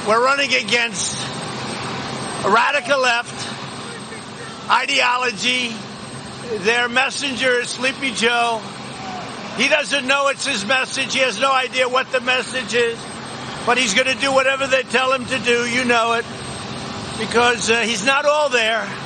We're running against a radical left ideology. Their messenger is Sleepy Joe. He doesn't know it's his message. He has no idea what the message is. But he's going to do whatever they tell him to do. You know it. Because he's not all there.